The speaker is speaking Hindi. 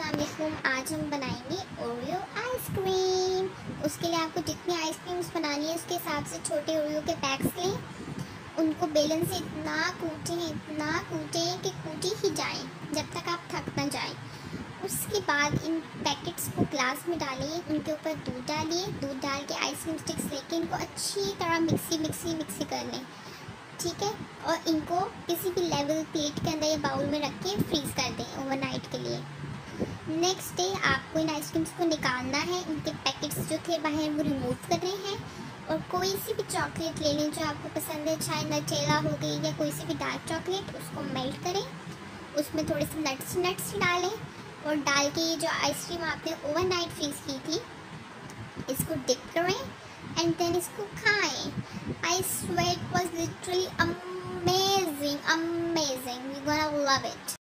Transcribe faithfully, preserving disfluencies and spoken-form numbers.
अस्सलाम वालेकुम। आज हम बनाएंगे ओरियो आइसक्रीम। उसके लिए आपको जितनी आइसक्रीम्स बनानी है उसके हिसाब से छोटे ओरियो के पैक्स लें, उनको बेलन से इतना कूटें इतना कूटें कि कूटी ही जाएं जब तक आप थक ना जाएं। उसके बाद इन पैकेट्स को ग्लास में डालिए, उनके ऊपर दूध डालिए, दूध डाल के आइसक्रीम स्टिक्स लेके इनको अच्छी तरह मिक्सी मिक्सी मिक्सी कर लें, ठीक है। और इनको किसी भी लेवल प्लेट के अंदर या बाउल में रख के फ्रीज़ कर दें ओवरनाइट के लिए। नेक्स्ट डे आपको इन आइसक्रीम्स को निकालना है, इनके पैकेट्स जो थे बाहर वो रिमूव करने हैं और कोई सी भी चॉकलेट ले लें जो आपको पसंद है, चाहे नटेला हो गई या कोई सी भी डार्क चॉकलेट, उसको मेल्ट करें, उसमें थोड़े से नट्स नट्स डालें और डाल के ये जो आइसक्रीम आपने ओवरनाइट फ्रीज की थी इसको डिप करें एंड देन इसको खाएं। I swear it was literally amazing amazing, you gonna love it.